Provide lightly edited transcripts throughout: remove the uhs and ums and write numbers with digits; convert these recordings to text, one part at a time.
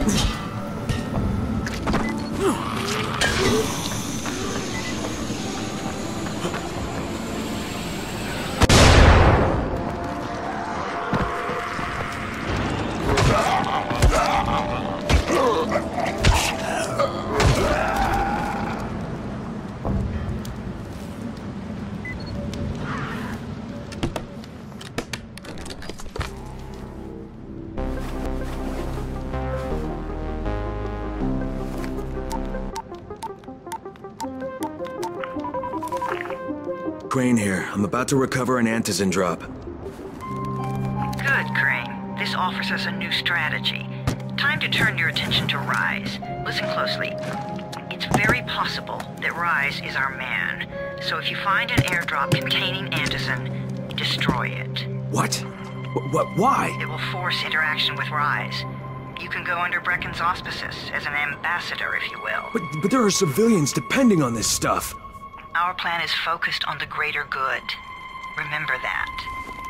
Crane here. I'm about to recover an Antizin drop. Good, Crane. This offers us a new strategy. Time to turn your attention to Rais. Listen closely. It's very possible that Rais is our man. So if you find an airdrop containing Antizin, destroy it. What? Why? It will force interaction with Rais. You can go under Brecken's auspices as an ambassador, if you will. But there are civilians depending on this stuff. Our plan is focused on the greater good. Remember that.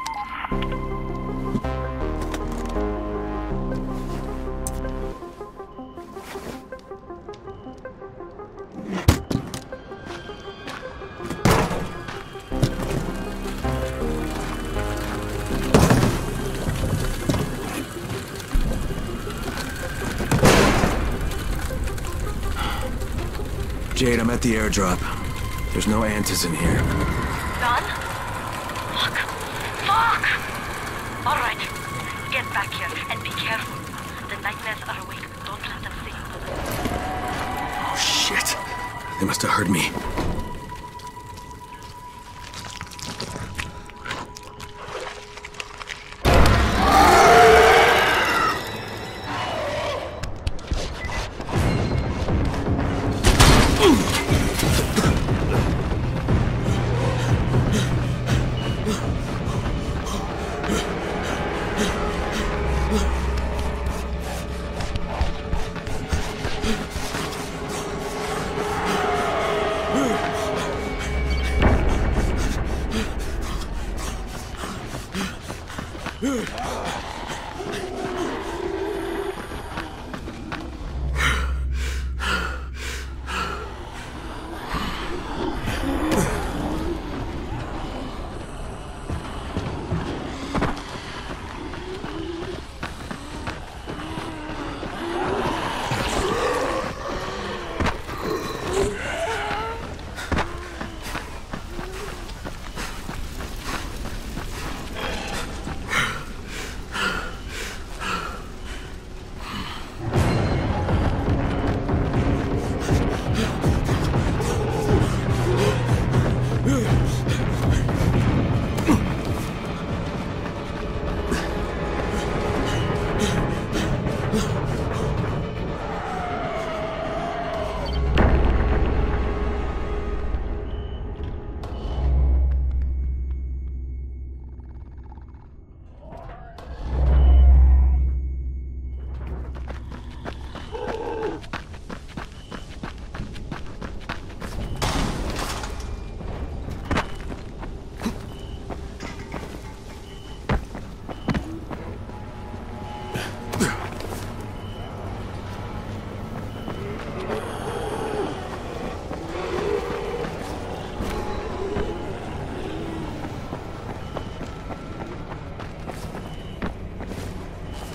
Jade, I'm at the airdrop. There's no Antizin here. Done? Fuck! All right. Get back here and be careful. The nightmares are awake. Don't let them see you. Oh, shit. They must have heard me.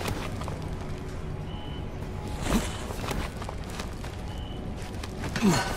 Ugh.